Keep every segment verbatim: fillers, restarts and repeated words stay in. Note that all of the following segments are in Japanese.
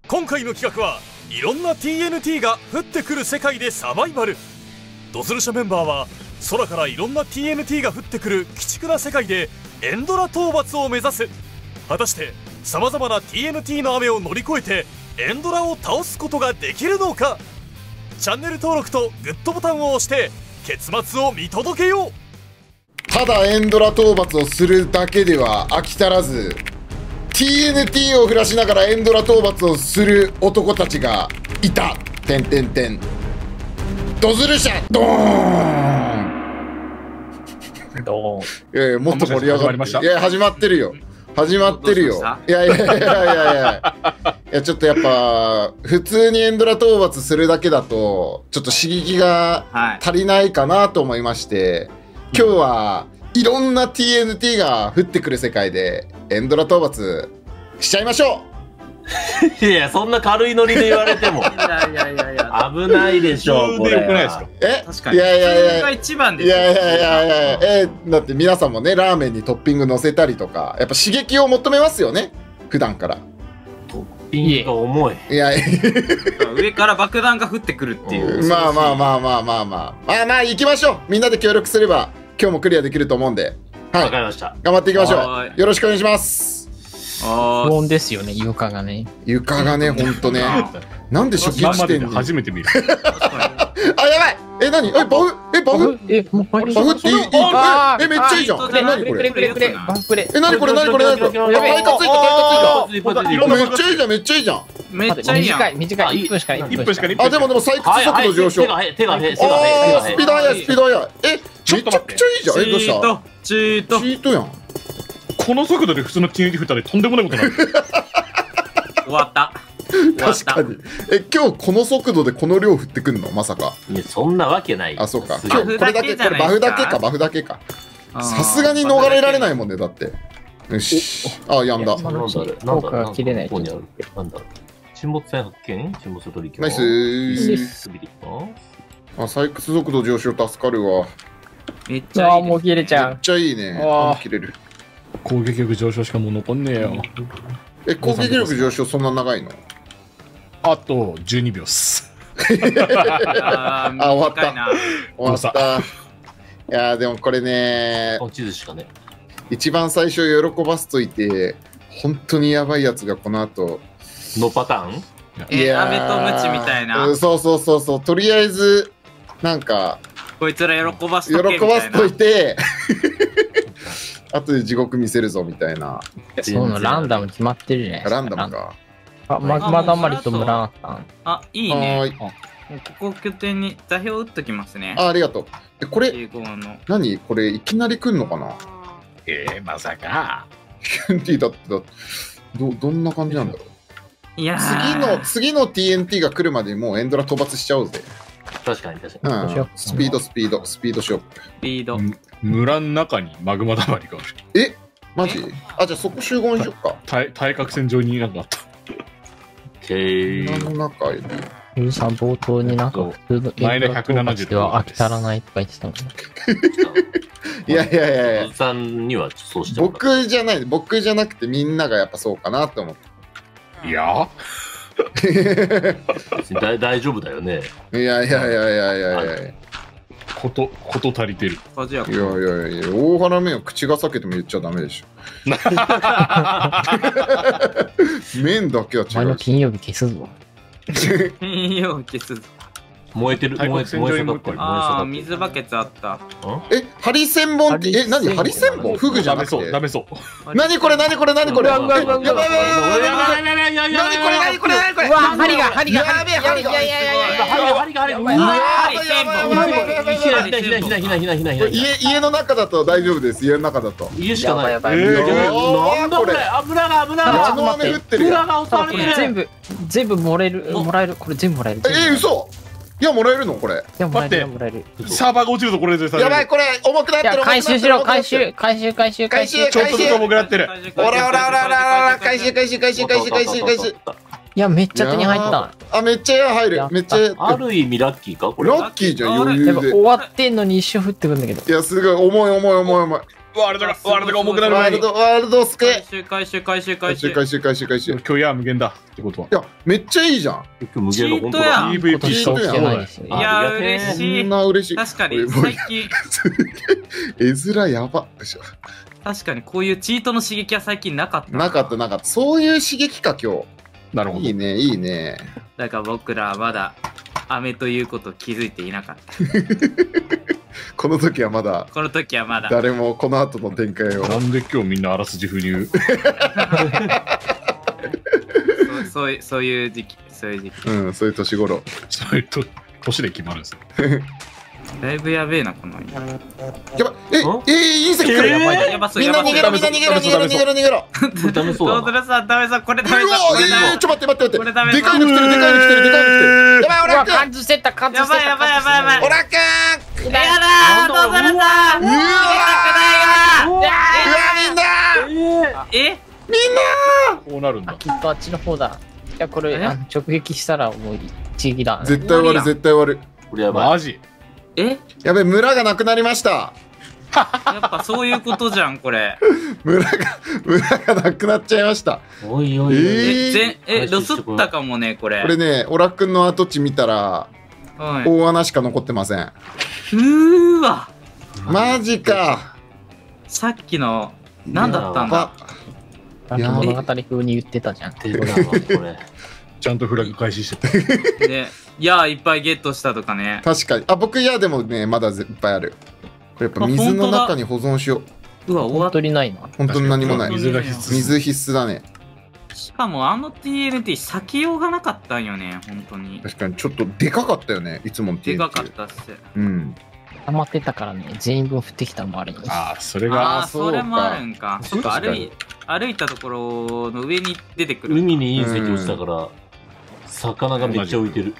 今回の企画はいろんな ティーエヌティー が降ってくる世界でサバイバル。ドズル社メンバーは空からいろんな ティーエヌティー が降ってくる鬼畜な世界でエンドラ討伐を目指す。果たしてさまざまな ティーエヌティー の雨を乗り越えてエンドラを倒すことができるのか。チャンネル登録とグッドボタンを押して結末を見届けよう。 ただエンドラ討伐をするだけでは飽き足らず ティーエヌティー を降らしながらエンドラ討伐をする男たちがいた。てんてんてん。ドズル社ドーン。 ドーン。 いやいや、もっと盛り上がってる。いや始まってるよ。始まってるよ。いやいやいやいやいやいや、ちょっとやっぱ普通にエンドラ討伐するだけだとちょっと刺激が足りないかなと思いまして、今日はいろんな ティーエヌティー が降ってくる世界でエンドラ討伐しちゃいましょう。いや、そんな軽いノリで言われても。いやいやいやいや、危ないでしょう。これ。 え、 確かに。 いやいやいや。 が一番です。 いやいやいやいや、えー、だって皆さんもね、ラーメンにトッピング乗せたりとか、やっぱ刺激を求めますよね。普段から。 トッピングが重い。 いやいや。 上から爆弾が降ってくるっていう。 まあまあまあまあまあまあ。まあまあ行きましょう。みんなで協力すれば今日もクリアできると思うんで。はい。 わかりました。 頑張っていきましょう。よろしくお願いします。 不穏ですよね、床がね。 床がね、ほんとね。なんで初期地点に初めて見る。 あ、やばい。え、なに？え、バフ？え、バフ？ え、もうバフっていい？え、めっちゃいいじゃん。え、なにこれ？ バフプレ。 え、なにこれ？なにこれ？なにこれ？やばい、タイカついた、タイカついた。めっちゃいいじゃん、めっちゃいいじゃん。 めっちゃいいやん。 短い、短い。いっぷんしかない。 いっぷんしかない。 あ、でもでも採掘速度上昇。 手が手が手が手がスピード速い、スピード速い。え、めちゃくちゃいいじゃん。え、どうした？ チート。 チートやん。 この速度で普通の ティーエヌティー 振ったらとんでもないことになる。 終わった。 確かに。え、今日この速度でこの量降ってくんのまさか。 いや、そんなわけない。 あ、そうか。今日これだけ、これバフだけか、バフだけか。さすがに逃れられないもんね、だって。よし。あ、やんだ。 なんだろう。 なんだろう。切れない。 ここにある。なんだろう。沈没船発見？沈没取引。 ナイスー。あ、採掘速度上昇助かるわ。 めっちゃいい。 もう切れちゃう。 めっちゃいいね。あ、切れる。 攻撃力上昇しかもう残んねえよ。 え、攻撃力上昇そんな長いの？ あとじゅうにびょうっす。 あ、終わった。終わった。いやでもこれね、 地図しかね。 一番最初喜ばすといて、本当にやばいやつがこの後。 のパターン？ え、アメとムチみたいな。 そうそうそうそう。とりあえずなんかこいつら喜ばすと喜ばすといて。後で地獄見せるぞみたいな。 そうのランダム決まってるじゃないですか。 ランダムか。 あ、マグマだまりとムランさん。 あ、いいね。ここ拠点に座標打っときますね。 あ、ありがとう。え、これ、何これ、いきなり来んのかな？ えー、まさか。 ティーエヌティー だってだ、ど、どんな感じなんだろう。 いや次の、次の ティーエヌティー が来るまでもうエンドラ討伐しちゃおうぜ。 確かに確かに。 うん。スピード、スピード、スピードショップ。 スピード。 村の中にマグマだまりがある。 えマジ？あ、じゃあそこ集合にしよっか。 対対角線上になんかあった。 へ村の中に。 ゆうさん冒頭になんか普通のマイナスひゃくななじゅうでは飽き足らないとか言ってたの。 いやいやいやいや。 さんにはそうして僕じゃない、僕じゃなくてみんながやっぱそうかなって思って。 いや大大丈夫だよね。 いやいやいやいやいやいや。 こと、こと足りてる。 いやいやいや、大原麺を口が裂けても言っちゃダメでしょ。麺だけは違う。 前の金曜日消すぞ。 金曜日消すぞ。 燃えてる、燃えてる。 ああ、水バケツあった。 え、ハリセンボンって、え、何ハリセンボンフグじゃなくて。 ダメそう。 何これ何これ何これ。やばいやばいやばいやばいやばい。何これ何これ何これ。 うわ、針が針がやべえ針が。いやいやいやいや。 針が針が針が。 ハリセンボン。 家家の中だと大丈夫です。家の中だと。 家しかない。 やばいなんだこれ。油が油が。 あの雨降ってる。 油が押される。 全部全部もらえるもらえるこれ全部もらえる。 え、嘘。いや、もらえるのこれ。 いや、もらえるもらえる。 サーバーが落ちるとこれでさ。 やばい、これ重くなってる。 回収しろ、回収、回収、回収、回収。 ちょっとずつ重くなってる。 ほらほらほらほらほら、回収回収回収回収回収回収。 いや、めっちゃ手に入った。 あ、めっちゃ入る。めっちゃ。 ある意味ラッキーかこれ。 ラッキーじゃん、余裕で。 終わってんのに一瞬降ってくるんだけど。 いや、すごい、重い重い重い重い。 ワールドがワールドが重くなる前にワールド、ワールドスク回収回収回収回収。 回収回収回収。い今日や無限だってことは。 や、めっちゃいいじゃん。 結局無限の本当だ。 チートやピーブイピー今年起きてないですよ。 いやありがてえ嬉しいこん。な嬉しい。 確かに俺もう最近絵面やば。よいしょ確かにこういうチートの刺激は最近なかった。 なかったなかった。そういう刺激か、今日。 なるほど。 いいね、いいね。 だから僕らはまだ飴ということを気づいていなかった。 この時はまだ、 この時はまだ。 誰もこの後の展開を。 なんで今日みんなあらすじ風に言う。 そうそういうそういう時期そういう時期。 うん、そういう年頃。 そういうと年で決まるんですよ。 だいぶやべえなこの。 やばい。え、え、隕石来る。 やばいやばそうみんやばそうな逃げろ、みんな逃げろ、逃げろ、逃げろ、逃げろ。 これダメそうどだな。 うするさんダメさこれうダメさこわ、 れダメえー、ちょ、待って待ってこれダメ待って。でかいの来てる、でかいの来てる、でかいの来てる。やばい、オうわ、 ラくん。 感知してた、感知してた。 やばいやばいやばいやばいオラくん。 やだーどうするさんうわ逃げたくうわ、みんな。 ないがえこうなるんだあ、。きっとあっちの方だ。いや、これ、 えあの直撃したらもう一撃だ。 絶対終わる、絶対終わる。 これやばい。 マジ。 えやべえ、村がなくなりました。 やっぱそういうことじゃんこれ。 村が、村がなくなっちゃいました。 おいおいおい。 えーえ全えロスったかもねこれ。 これね、オラくんの跡地見たら、 はい。 大穴しか残ってません。 うーわマジか。 さっきの何だったんだ。 なんか物語風に言ってたじゃん。 手だなこれ。 ちゃんとフラグ開始してた。 でいやいっぱいゲットしたとかね。 確かに。あ、僕、いや、でもね、まだいっぱいある。これやっぱ水の中に保存しよう。 うわ終わ本っ当にないな。 本当に何もない。 水が必須。 水必須だね。 しかもあの ティーエヌティー 避けようがなかったんよね本当に。 確かに、ちょっとでかかったよね。いつもの ティーエヌティー。 でかかったっす。 うん。 溜まってたからね、全員分降ってきたのもあるよ。 ああ、それあが。 あそれもあるんか。そっか確かに歩い歩いたところの上に出てくる。 海に隕石落ちたから、魚がめっちゃ浮いてる。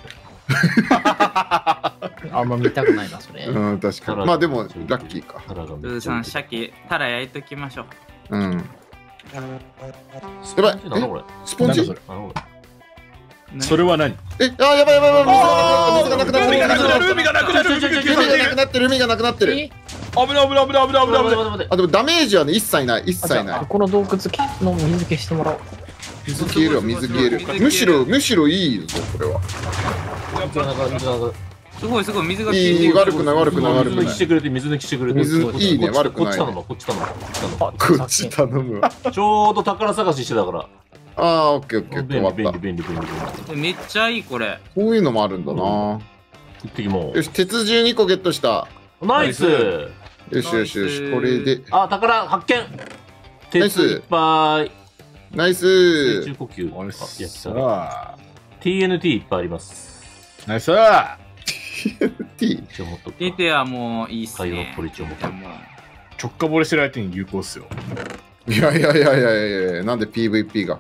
あんま見たくないな、それ。 うん、確かに。まあでも、ラッキーか。 腹がめルーさんっちゃ浮いてる。 鮭タラ焼いときましょう。 うん。やばいなんだこれ。 スポンジなんだそれなんだこねそれは何？ え、あ、やばいやばいやばい。水がなくなってる。水がなくなってる。 海がなくなる。海がなくなる。 海がなくなってる。海がなくなってる。 え危ない危ない危ない危ない危ない危ない。 れ。待って待ってあ、でもダメージはね、一切ない。一あじゃあ、 切ないこ。この洞窟の水消してもらおう。 水消えるわ、水消える水消え。るむしろ、むしろいいぞ、これは。 水がなくなる水がなくなる。 すごいすごい水がいい、いい悪くない、悪くない、悪く水抜きない。 してくれて、水抜きしてくれて。 水こっちいいねこっち悪くないこっち頼むわ、こっち頼むわ。こっち頼むわあこっち頼むわ。 ちょうど宝探ししてたから。 ああ、オッケーオッケー、終わった。 便利便利便利便利。 めっちゃいいこれ。 こういうのもあるんだな。 行ってきもよし、鉄じゅうにこゲットした。 う。ナイス。 よしよしよし、これで。 あ、宝発見。 ナイ鉄スいっぱい。 ナイ水ス中呼吸。 ナイあ、 スやった。 さあティーエヌティー いっぱいあります。 ナイスさあ T。 一応持っとく。 出てはもういいっす海洋ね。 ポリチを持っとく。 もう直下漏れしてる相手に有効っすよ。 いやいやいやいやいやいや、なんで ピーブイピー が。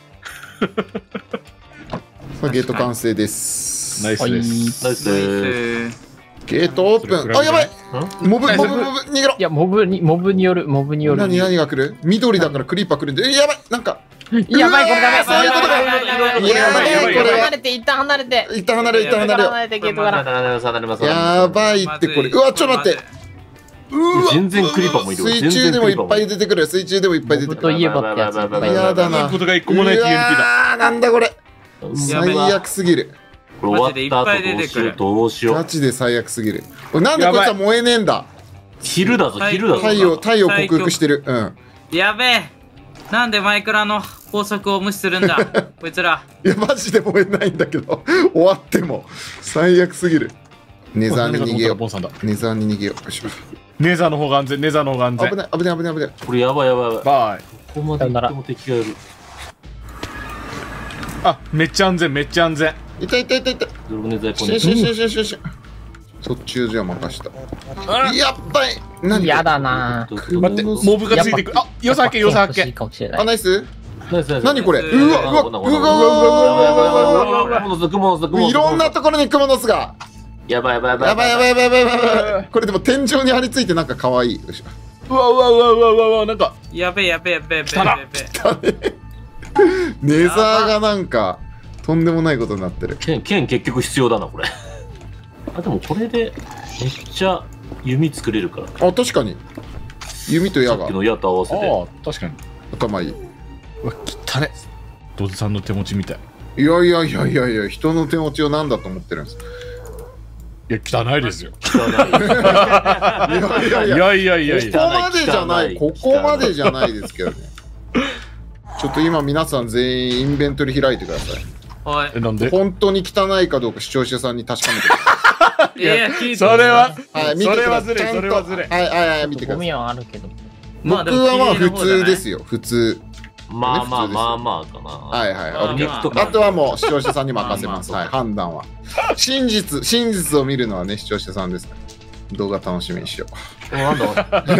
さあ、ゲート完成です。 ナイスです。 ナイスでーす。 ゲートオープン。あ、やばいモブ、モブ、モブ、逃げろいや、モブに、モブによる、モブによる。 何、何が来る緑だからクリーパー来るんで。え、やばいなんか。 やばい、これダメ。 そういうことか。 やばい、やばい、 いややばい、 やばいこれは離れて、一旦離れて。 一旦離れ、一旦離れよ離れて、ゲートから。 なります、なります。 やばいってこれ。うわ、ちょっと待って。うわ全然クリーパーもいるわ水中でもいっぱい出てくる。水中でもいっぱい出てくる。 モブといえばってやついっぱいいる。 やだな。 ことが一個もない ティーエヌティー だ。 あー、なんだこれ。 やべえ最悪すぎる。 これ終わった後どうしよう、どうしよう。 ガチで最悪すぎる。なんでこいつは燃えねえんだ。 昼だぞ、昼だぞ。 太陽、太陽克服してる。うん。 やべえ。なんでマイクラの法則を無視するんだこいつら。 いや、マジで燃えないんだけど。終わっても。最悪すぎる。ネザーに逃げよボンさんだ。 う。ネザーに逃げよう。よいしょネザーの方が安全、ネザーの方が安全。 危ない、危ない、危ない、危ない。 これやばいやばいやばい。 バイ。 ここまで行っても敵がいる。 あ、めっちゃ安全、めっちゃ安全。 いたいたいたいた。 ドロネザイコしんしんしんしんしんしん。そっちじゃ任した。やっばい。何やだな待って、モブがついてくる。あ、よさ発見、よさ発見。 あ、ナイスナイスナイス。 何これうわ、うわ、うわ、うわ、うわ、うわ、うわ、 クモの巣、クモの巣、クモの巣。 いろんなところにクモの巣が。 やばいやばいやばい。 やばいやばいやばいやばいやばい。これでも天井に張り付いてなんか可愛い。よいしょ。 うわうわうわうわうわうわ、なんか。 やべえやべえやべえやべえやべえ。 ネザーがなんかとんでもないことになってる。 剣、剣結局必要だな、これ。あ、でもこれでめっちゃ弓作れるから。 あ、確かに。 弓と矢がさっきの矢と合わせて。 ああ、確かに。 頭いい。 うわ、汚ね。ドズさんの手持ちみたい。 いやいやいやいやいや、人の手持ちを何だと思ってるんです。 いや、汚いですよ。 汚い。 いやいやいいや、 やいやいやいこや。 こまでじゃない、 汚いここまでじゃないですけどね。ちょっと今皆さん全員インベントリ開いてください。 はいえ、。なんで本当に汚いかどうか視聴者さんに確かめてくださいやいや、聞いてそれは、 い。はい、見てください。 それはずるいちゃんとそれはずるいはいはいはい、見てください。 ゴミはあるけど。 僕はまあ普通ですよ、普通。 まあまあまあまあかな。 はいはい。 まあオッケまーあとはもう視聴者さんに任せます。はい、 まあまあ判断は。真実、真実を見るのはね、視聴者さんですから。動画楽しみにしよう。 なんだ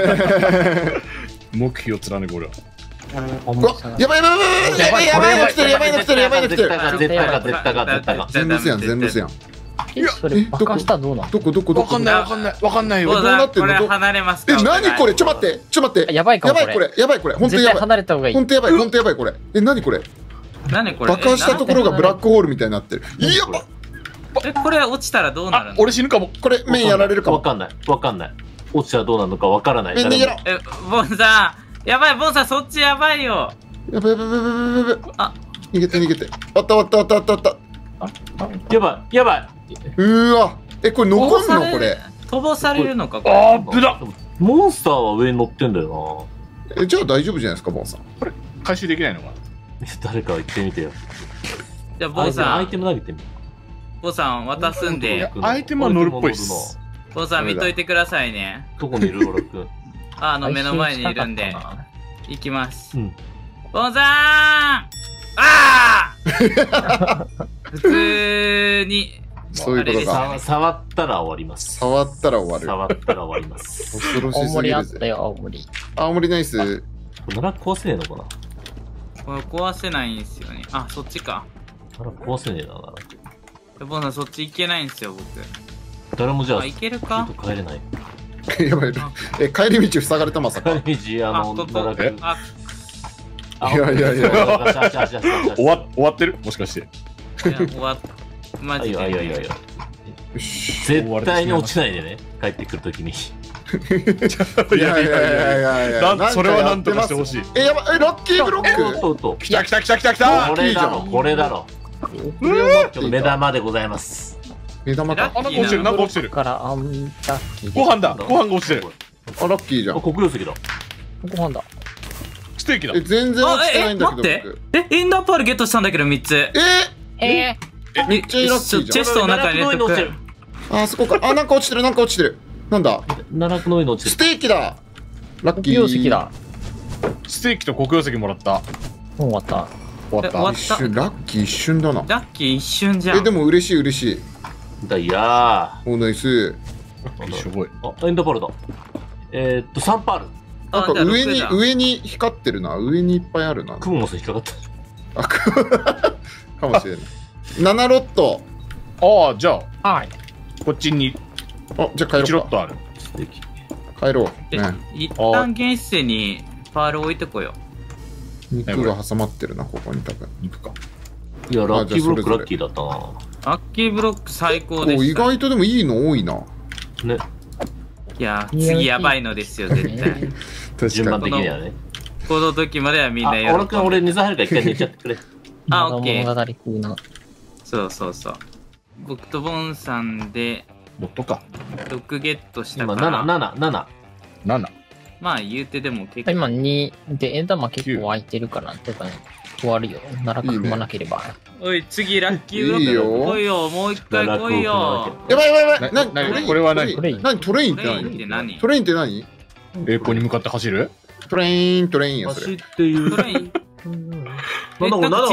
目標を貫く俺は。 うわやばいやばいやばいやばいやばいの来てるやばいの来てるやばいの来てる。 絶対が絶対が絶対が絶対が。 全部すやん、全部すやん。 え、それ、爆破したらどうなの？ どこどこどこわかんないわかんないわかんないよ。 どうだ、これ離れますか？ え、何これちょ待って、ちょ待って。 やばいかもやばいこれ、やばいこれ、本当にやばい。 絶対離れた方がいい。 本当やばい、本当やばいこれ。え、何これ何これ？ 爆破したところがブラックホールみたいになってる。いやばえ、これ落ちたらどうなるあ、 の？ 俺死ぬかも。 これ、面やられるかも。 わかんない。わかんない。落ちたらどうなるのかわからない。 面逃げろ。 え、ボンさん、やばい、ボンさん、そっちやばいよ。 やばいやばいやばいやばいやばい。 あ、 逃げて逃げて。あったあったあったあったあった。 やばいやばい。 うーわ。え、これ残んのこれ。 飛ばされるのか、これ。 あー、ぶだ。 モンスターは上に乗ってんだよえ、じゃあ大丈夫じゃないですか、ボンさん。 回収できないのかな。 な。誰か言ってみてよ。 じゃあ、ボンさんアイテ、ム投げてみ。 ボンさん渡すんいでや、アイテムは乗るっぽいっす。 ボンさん見といてくださいね。 どこにいるロラ君。 ああの、目の前にいるんで、行きます。 うん。 ボンさんああ普通に、 そういうことか。 あれですさ触ったら終わります。 触ったら終わる。 触ったら終わります。 恐ろし青すぎるぜ。 森あったよ、青森。 青森ナイス。 奈良壊せねえのかなこれ壊せないんですよね。あ、そっちか。 奈良壊せねえな、奈良。 ボンさんそっち行けないんですよ、僕。 誰もじゃあ、 あ、行けるちょかっと帰れない。 やばい。え、帰り道塞がれたまさか。い帰り道、あの、 ここ奈良君。 あ、 あやいやいや。 終わ終わってるもしかして。 いや終わっマジで。 いやいやいやいや。 よし絶対に落ちないでね、帰ってくるときに。 いやいやいやいやいや。 なんそれはなんとかしてほしい。 え、やばい。え、ラッキーブロックとうとう。 来た来た来た来た来た。 これだろ、これだろ。 これは待っていた目玉でございます。 目玉か。 あ、なんか落ちてるなんか落ちてる。 から、あんたき。 ご飯だご飯が落ちてる。 あ、ラッキーじゃあ、 ん。 黒曜石だ。 ご飯だ。 ステーキだえ、。全然落ちてないんだけど、 あええ僕。 え、エンダーパールゲットしたんだけどみっつ。 ええめっちゃラッキーじゃんチェストの中に入れとく。 奈あ、そこか。あ、なんか落ちてる、なんか落ちてる。なんだ落の上に落ちスてる。 テーキだラッー、 キー。 容石だ。 ステーキと黒曜石もらった。 もう終わった。 終わった。 え終わっ一瞬、ラッキー一瞬だな。 ラッキー一瞬じゃん。 え、でも嬉しい嬉しい。 だいやお、ナイス。 すごい。 ー。あ、エンドパールだ。えーっと、サンパール。 なんかあじゃあ上に、 ろくだ上に光ってるな。上にいっぱいあるな。 クモの巣引っかかった。 あ、くかもしれない。ななロット。 ああ、じゃあ、 はい。 こっちにあ、じゃあ帰いちろうか。 ロットある。 素敵。 帰ろう。 えね。 一旦現世にパール置いてこよ肉が挟まってるな、ここに多分。 肉か。 いや、ラッキーブロックじゃあそれぞれラッキーだったな。 う。ラッキーブロック最高でお、意した。 外とでもいいの多いな。 ね、 いや、次やばいのですよ、絶対。 順番確かに。 的にはね。 この時まではみんなあ、 やる。 俺くん、俺水入るから一回寝ちゃってくれ。 あ、 まだオッケー。 物語風な。 そうそうそう。僕とボンさんでもっとか。 ろくゲットした今、 から。 なな、なな、なな。 なな。 まあ言うてでも結構。 今にで、エンダーマン結構空いてるから、てかね、終わるよ。奈良踏まなければ。 おい、次ラッキーブロいいよック来いよ。もう一回来いよ。 やばいやばいやばい。 なななこれは何トレイン何トレインってトレインっ何て何トレインって何栄光に向かって走る。 トレイン、トレインや、そ走れ。 っていう。 トレインなんだこれ、なんだこれ。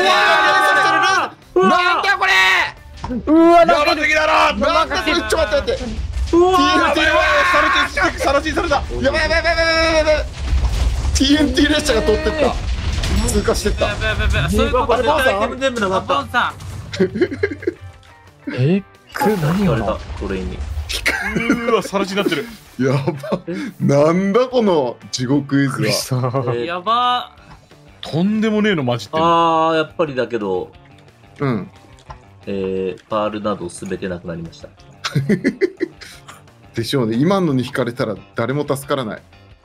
なんだこれうわ、 やばすぎだろ。 なんだこれちょっと待って待って。 うわティーエヌティーやばいわされてさらしされた。 やばいやばいやばいやばいやばい ティーエヌティー 列車が通ってった通過してったやばいやばいやばいそういうことこれ、 じゃない。 アイテム全部なかあった。 ボンさん。 えこれ何よな言われた、トレインに。 うわさらしになってる。 やばなんだこの地獄絵図はえーやばとんでもねえの混じってる。 あー、やっぱりだけど、 うんえー、パールなどすべてなくなりました。 でしょうね今のに引かれたら誰も助からない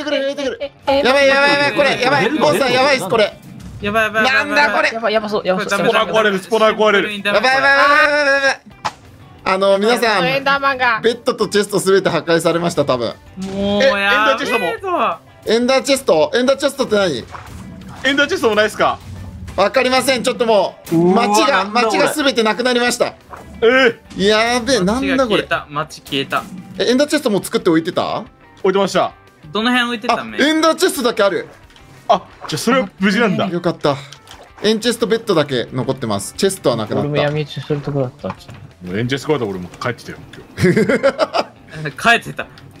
てくる増えてくる。やばいやばいやばいこれやばいボスさんやばいっすこれ。 やばいやばい。 なんだこれ。 やばいやばそうやばそう。 スポナー壊れるスポナー壊れる。 やばいやばいやばいやばいやばい。あの皆さんベッドとチェストすべて破壊されました多分。 もうやべえぞ。 エンダーチェストエンダーチェストって何？ エンダーチェストもないですか？ わかりませんちょっともう街が街がすべてなくなりました。 えー、やべえなんだこれ。 街消えた。 えエンダーチェストも作って置いてた？ 置いてました。 どの辺置いてた？ エンダーチェストだけある。 あじゃあそれは無事なんだ。 よかった。エンチェストベッドだけ残ってます。チェストはなくなった。 俺も闇討ちするとこだった。 エンチェスト壊れた俺も帰ってきたよ今日。 帰ってた。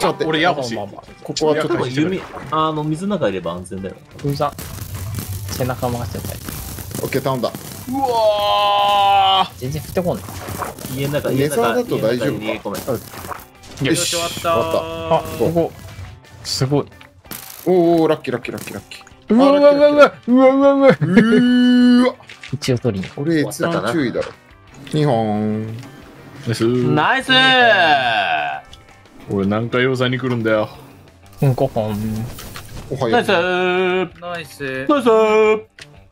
ちょっと待って。 俺、矢欲しい。 ここはちょっと弓、あの、水の中いれば安全だよ。 うざ。背中任せてたい。 オッケー、頼んだ。 うわー。 全然降ってこんない。 家の中、 レザーだと大丈夫か。 家の中に逃げ込め。 よし、終わった。 あ、ここ。すごい。 おお、ラッキーラッキーラッキーラッキー。 うわうわうわうわうわうわうわ。 うわ。 一応取りに。 これ閲覧注意だろ。にほん。 ナイスー。 俺何回要塞に来るんだよ。 うん、ごほん。 おはよう。 ナイスーナイス。 ナイスー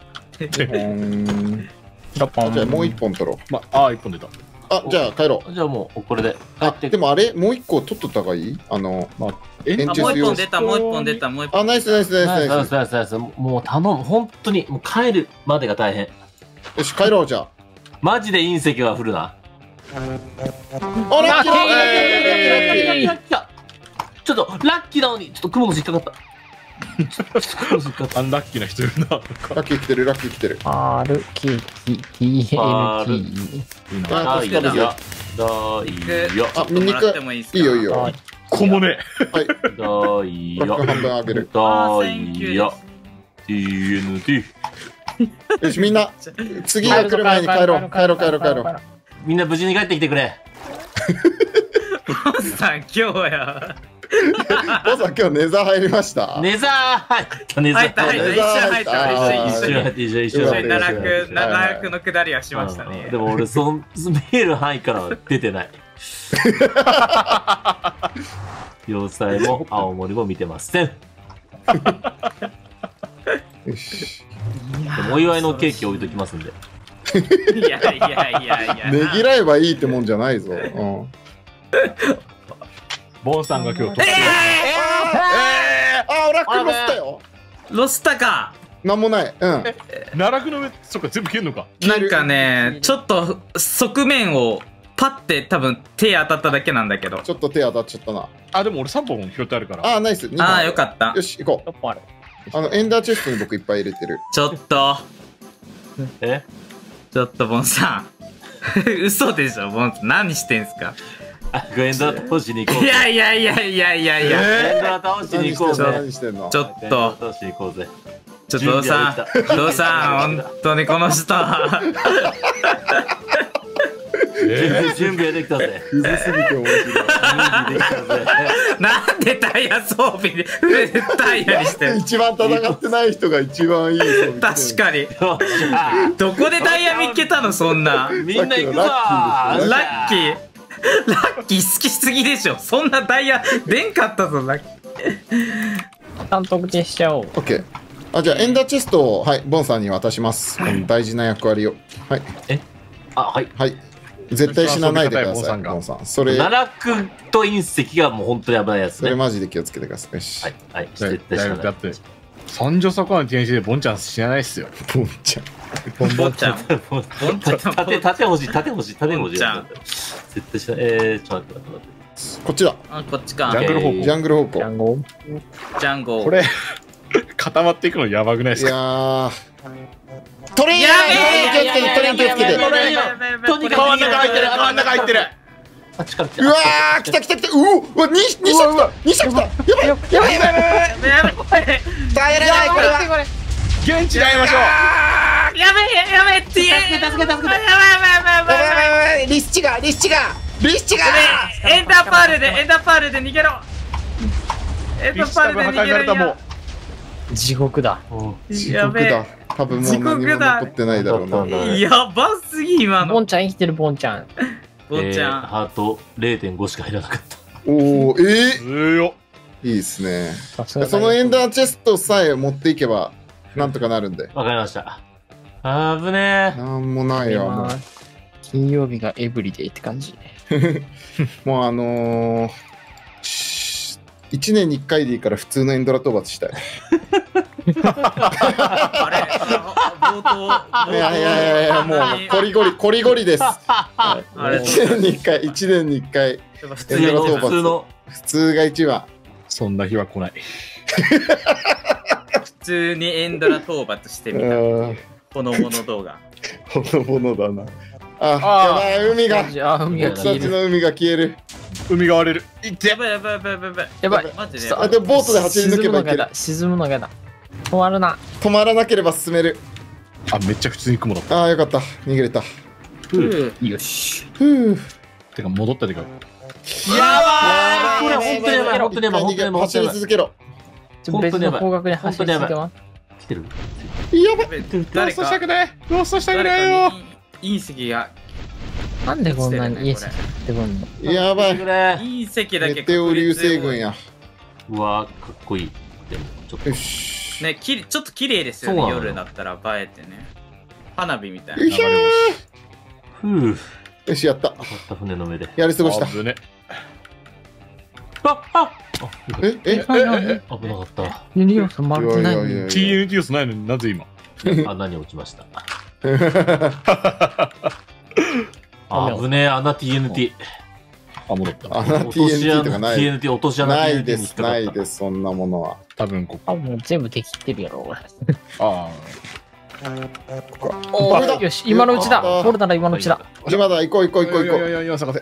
ラポン。 じゃあもう一本取ろう。 ま、ああ、一本出た。 あ、じゃあ帰ろう。 じゃあもうこれで帰あ、 ってでもあれもう一個取っとった方がいい？あの、 まあ、え延あ、もう一長用本出た、もう一本出た、もう一本。 あ、ナイスナイスナイスナイス。 ナイスナイスナイスナイス。もう頼む、本当にもう帰るまでが大変。 よし、帰ろうじゃあ。 マジで隕石は降るな。 あ、ラッキーラッキーラッキーラッキーラッキーラッキー。 ちょっとラッキーなのにちょっと雲の引っかかった。 アンラッキーな人いるな。 ラッキー来てる、ラッキー来てる。 アール、ケーキ、ティーエヌティー。 いいな。 あ、 だい助かるやよ。 だいやあ、ミニク。いいよいいよ。はい。 こもね。 ラだいやック半分あげる。 だいや ティーエヌティー。 よし、みんな、次が来る前に帰ろう。帰ろう帰ろう帰ろう。 みんな無事に帰ってきてくれ。 ボンさん、今日や。 ボスさん、今日ネザー入りました？ ネザー入ったネザー入った、入った、一緒入った、一緒一緒入って一緒一緒入って奈落、奈落の下りはしましたね。 でも俺その見える範囲からは出てない。要塞も青森も見てません。 よし。 でもお祝いのケーキ置いときますんで。 いやいやいやいや。 ねぎらえばいいってもんじゃないぞ。うん。 ボンさんが今日。 ええあ、ラックロスタよ。 ロスタか。 なんもない。うん。 奈落の上、そっか、全部消えんのか。 なんかね、ちょっと側面をパッて多分手当たっただけなんだけど。 ちょっと手当たっちゃったな。 あ、でも俺さんぼん拾ってあるから。 あー、ナイス。 ああ、よかった。 よし、行こう。あの、エンダーチェストに僕いっぱい入れてる。 ちょっと、 えちょっとボンさん。嘘でしょ、ボンさん。何してんすか。 あ、エンドラ倒しに行こう。 いやいやいやいやいやいや。 エンドラ倒しに行こうぜ。 何してんの？ ちょっエンドラと、 倒しに行こうぜ。 ちょっと、ドさん、ドさん、本当にこの人。 準備ができたぜ。 クズすぎて面白い。 準備できたぜ。 なんでタイヤ装備でタイヤにしてる。 一番戦ってない人が一番いい装備。 確かに。 よっしゃどこでタイヤ見っけたの、そんな。 みんな行くぞラー。 ラッキー。ラッキー好きすぎでしょ。そんなタイヤ出んかったぞ、ラッキー。 単独でしちゃおう。 オッケー。あ、じゃあエンダーチェストを、はい、ボンさんに渡します。この大事な役割を。はい。 あ、はい。 はい。絶対死なないでください、 ボンさんがボンさん。それ、 奈落と隕石がもう本当に危ないやつね。 それマジで気をつけてください。よし。 はい、はい、 だ絶対死なない。 だって、三女そこの ティーエヌティー でボンちゃん死なないっすよ。 ボンちゃん。 ボンちゃん。ボンちゃん。 縦、縦欲しい、縦欲しい、縦欲しい。 ボンちゃん絶対死なない。えー、ちょっと待って待ってこっちだ。 あ、こっちか。 ジャングル方向。 ジャングル方向。 ジャンゴジャンゴ。 これ、固まっていくのやばくないですか？ いやー。取れやべえ。 取れ気をつけて、取れ気をつけて。 とにかく真ん中入ってる、真ん中入ってる。 あっちから来てうわー、来た来た来た。うお、うわ、に、に社来た。に社来た。やばい、やばい、やばい。 やべえ。 耐えられない、これは。 現地で会いましょう。 やべえ、やべえ、って言え。助けて、助けて。やばい、やばい、やばい、やばい。 やばい、リスチが、リスチが、リスチが。 エンダーパールで、エンダーパールで逃げろ。エンダーパールで逃げろよ。 地獄だ。 地やべえ獄だ。多分もう何も残ってないだろうな。 やばすぎ、今の。 ボンちゃん生きてる、ボンちゃん。 ボンちゃん。 ハート ゼロてんご しか入らなかった。 おー、え強っ。 ー、いいですね。 さすがだそのエンダーチェストさえ持っていけば、なんとかなるんで。 わかりました。あぶねえ。 なんもないよ、もう。 金曜日がエブリデイって感じ。 もうあのー、いちねんにいっかいでいいから普通のエンドラ討伐したい。 あれ冒頭。 いやいやいやいや、もうコリゴリ、コリゴリです。 あれいちねんにいっかい、いちねんにいっかい、 普通の、普通の。 普通が一番。 そんな日は来ない。 普通にエンドラ討伐してみた。ほのぼの動画。 ほのぼのだな。あ、やばい、海が。 あ、海が僕消える。 たちの海が消える。 海が割れる。いってやばいやばいやばいやばいやばい。 やばい。 マジで。 あ、でもボートで走り抜けばいける。 沈むのがやだ。止まるな。 止まらなければ進める。 あ、めっちゃ普通に雲だった。 ああ、よかった。逃げれた。 よし。 ふう。 てか、戻ったてか。 やばい。これ本当にやばい。本当にやばい。本当にやばい。 走り続けろ。 別の方角に走り続けます。 来てる。 やばい。 ローストした誰かくない。ローストしたくないよ。 隕石が。 なんでこんなに隕石降ってくんの？ やばい。 隕石だけメテオ流星群や。 うわー、かっこいい。でも、ちょっと。 よし。 ね、きちょっと綺麗ですよね、夜だったら映えてね。花火みたいな。 よいしょふう。 よし、やった。 った船の上で。 やり過ごした。 危ね。 ああえええ危なかった。 ユニオンさん回ってないのに。 いやいやいやいやティーエヌティー スないのになぜ今穴に落ちました。危ねえ、穴 ティーエヌティー。 あ、戻った。 穴 ティーエヌティー とかない。 ティーエヌティー 落とし穴ないです、ないです、そんなものは。 多分こあ、 こ。 もう全部敵ってるやろ、俺。 あおあ、よし、今のうちだ。 あ掘るなら今のうちだ。 今だ、行こう行こう行こう行こう。 いやいやいや、探せ。こ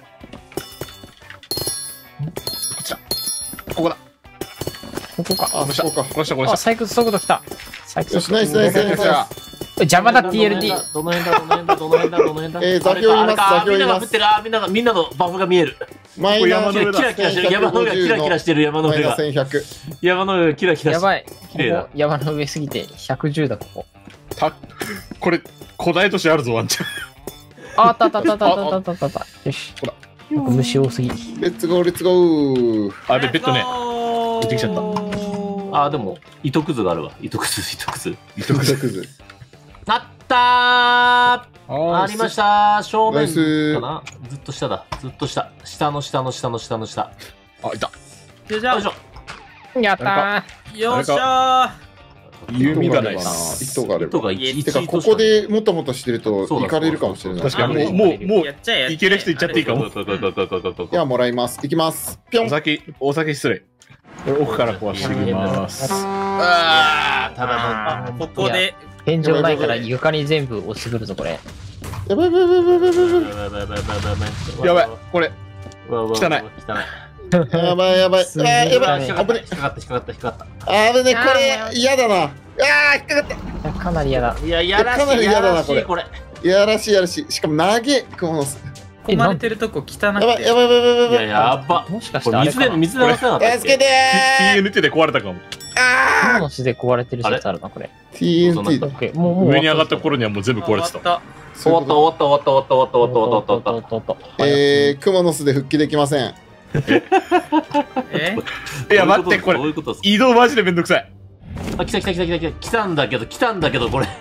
ちら。ここだ。 ここか。 あ、そこか。 これした、これあ、 した。 採掘速度来た。採掘よし、ナイスナイスナイスナイス。 邪魔だ ティーエヌティー。 どの辺だ、どの辺だ、どの辺だ、どの辺だ。 えー座標いますあれか座標いますみんなが降ってる、あ、みんなが、みんなのバフが見える。 マイナーキラキラしてる、山の上がキラキラしてる、山のマイナー上が。 せんひゃく。 山の上がキラキラしてる。 やばい。 綺麗だここ山の上すぎてひゃくじゅうだ、ここ。 た、これ、古代都市あるぞ、ワンちゃん。 あ、あったあったあったあったあったあったあったあった。よし。 ほら。 なんか虫多すぎ。 レッツゴーレッツゴー。 あれ、ベッドね。出てきちゃった。 あ、でも、糸くずがあるわ。糸くず、糸くず。 糸くずくず。 あったーあありましたー正ナイス面かなずっと下だ。ずっと下。下の下の下の下の下。 あ、いた。 よいしよいしょ。 やったょよっしゃ弓がないなっす。 糸があれば。 糸が一てか、ここでもたもたしてると行かれるかもしれない。 確かに、もう、 あもう、もーう、 やっちゃえやっちゃえいける人いっちゃっていいかも。 いや、もらいます。いきます。ぴょん。 お酒、お酒失礼。これ奥から壊していきます。 あーただあーここで天井ないから床に全部落ちてくるぞ、これ。 やばいやばいやばいやばいやばい。 の。 やばい、これ。 汚汚い。 汚い。 やばいやばい。 すげえあーやばい。 引っかかった、 危ね。 引っかかった、引っかかった、引っかかっあぶね、これ嫌だな。あー、引っかかっいやかなり嫌だ。 た。いや、やらしい、 かなり嫌だなやらしいこれ。 た。やらしいやらしい。しかも投げ、クモの巣。 え、 込まなんれてるとこ汚くてやばいやばいやばいやばいいや、 やばい。 やば。 もしかしこれ水で、 てあれかな。 水で流せなかったっけ。 助けてー。 ティーエヌティー で壊れたかも。 あ雲の巣で壊れてる説あるな、これ。 ー ティーエヌティー だ。 オッケーもう、もう。 上に上がった頃にはもう全部壊れてた。 た終わった、終わった、終わった、終わった、終わった、終わった、終わった、終わった。 おっとおっとおっと。 えー、クモの巣で復帰できません。 えいや、待って、これ。 どういうことですか移動マジでめんどくさい。 あ、来た来た来た来た来た。来たんだけど、来たんだけど、これ。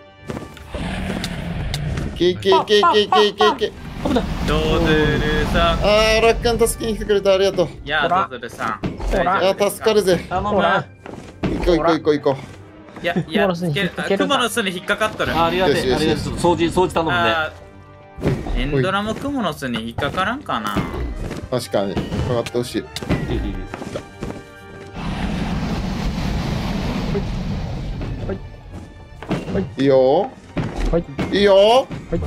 けけけけけけけ。 危ない。 ドーズルさん。 あー、ラッカン助けに来てくれてありがとう。 いや、ドーズルさん。 ほらあー、助かるぜ。 頼む。 ほらあ行こう行こう行こう行こいや、いや、 クモの巣に引っ掛けるクモの巣に引っかかっとる。 ありがとう、 よしよしありがとう。掃除、掃除頼むね。 あーエンドラもクモの巣に引っかからんかな。 う。確かに。かかってほしい。いいよはい。 いいよ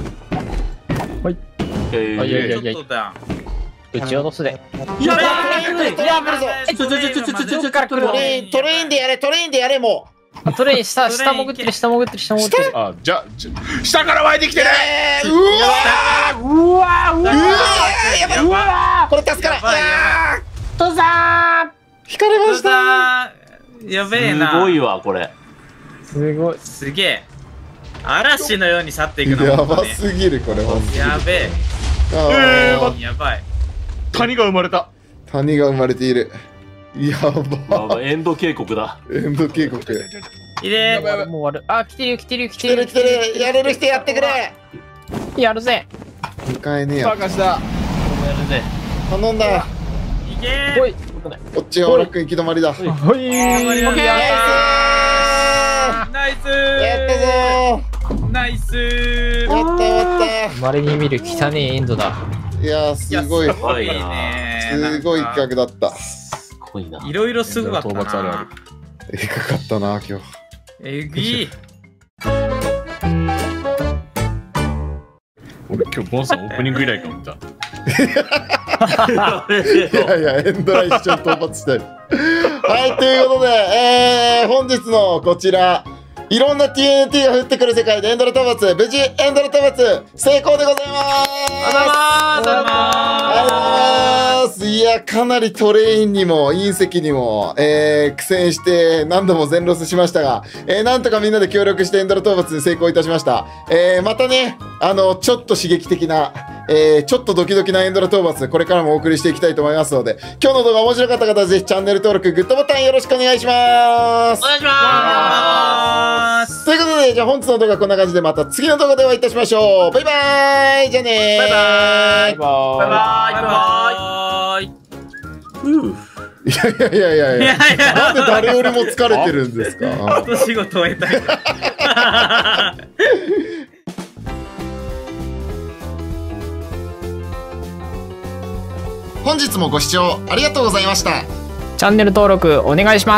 えーあいやいやちょっとだ。 打ち落とすで。 やべえトレイン来るぞちょちょちょちょちょちょちょから来るトレイン、トレインでやれ、トレインでやれ、もう。 あトレイン下、下潜ってる、下潜ってる、下潜ってる。 あ、じゃ、じゃ、下から湧いてきてる。 えー、うわーうわーうわーやばい、 やばこれ助からん。 やばいやあとさー引かれい。 ましたやべえな。 すごいわ、これ。 ーすごい。 すげえ。嵐のように去っていくの。 やば本当ねすぎる、これは。 やべえ。 あえーーやばい。 谷が生まれた。 谷が生まれている。ややばばいエンド警告だ。 エンド警告。 いれもう終わる。あ、来てるよ、来てるよ、来来てるてるよ。 来てる、やれる人やってくれ。 やるぜ。 迎えねえや。 かした。 やるね。 頼んだ。 いけおい。 こっちがオラック行き止まりだ。ナイスほい。 オッケーやナイスったぞナイスー。やったやっ稀に見る汚いエンドだ。 た。いやー、すごい。 すごいね。 すごい企画だった。 すごいな。 いろいろすごかった討伐あるあな。 えぐかったな、今日。 えぐい。 俺今日ボンさんオープニング以来かも見た。 いやいや、エンドラ一緒に討伐したい。はい、ということで、えー、本日のこちら、いろんな ティーエヌティー が降ってくる世界でエンドラ討伐、無事エンドラ討伐成功でございます。 あざまーすありがとうございます。いやはかなりトレインにも隕石にも、えー、苦戦して何度も全ロスしましたが、えー、なんとかみんなで協力してエンドラ討伐に成功いたしました。えー、またね、あの、ちょっと刺激的な、えー、ちょっとドキドキなエンドラ討伐、これからもお送りしていきたいと思いますので、今日の動画面白かった方はぜひチャンネル登録、グッドボタンよろしくお願いします。 お願いします。 ということで、じゃあ本日の動画はこんな感じで、また次の動画でお会いいたしましょう。バイバーイ。じゃあねー。 バイバーイ。 バイババイバイ。 ーイ。 いやいやいやいやいや、なんで誰よりも疲れてるんですか。 後仕事終えたい。 本日もご視聴ありがとうございました。 チャンネル登録お願いします。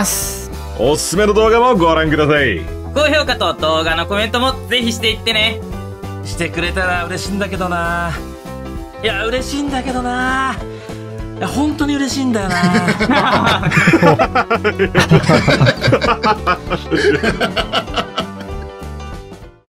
おすすめの動画もご覧ください。 高評価と動画のコメントもぜひしていってね。 してくれたら嬉しいんだけどな。いや嬉しいんだけどな。いや本当に嬉しいんだよな。